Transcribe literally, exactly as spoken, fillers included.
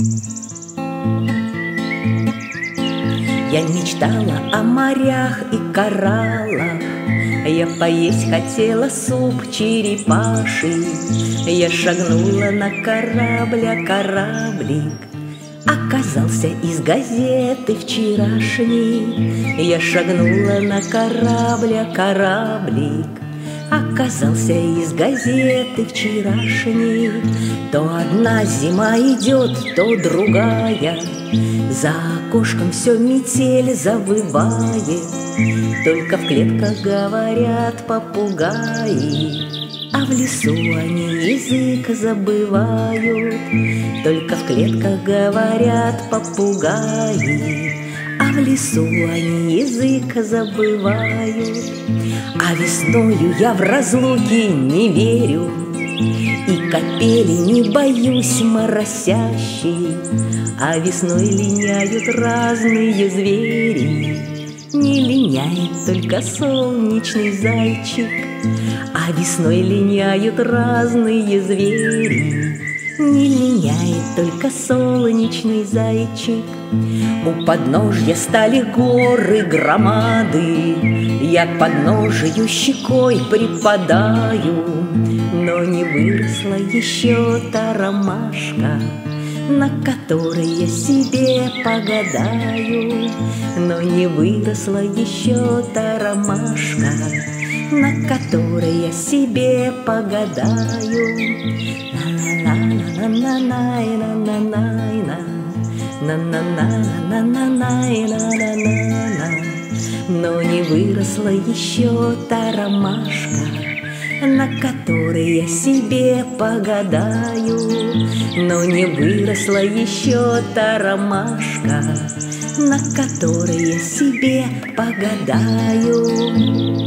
Я мечтала о морях и кораллах, я поесть хотела суп черепаший. Я шагнула на корабль, а кораблик оказался из газеты вчерашней. Я шагнула на корабль, а кораблик оказался из газеты вчерашней. То одна зима идет, то другая, за окошком все метель завывает. Только в клетках говорят попугаи, а в лесу они язык забывают. Только в клетках говорят попугаи, а в лесу они язык забывают. А весною я в разлуке не верю, и капели не боюсь моросящей. А весной линяют разные звери, не линяет только солнечный зайчик. А весной линяют разные звери, не линяет только солнечный зайчик. У подножья стали горы громады, я к подножию щекой припадаю. Но не выросла еще та ромашка, на которой я себе погадаю. Но не выросла еще та ромашка, на которой я себе погадаю. Но не выросла еще та ромашка, на которой я себе погадаю. Но не выросла еще та ромашка, на которой я себе погадаю.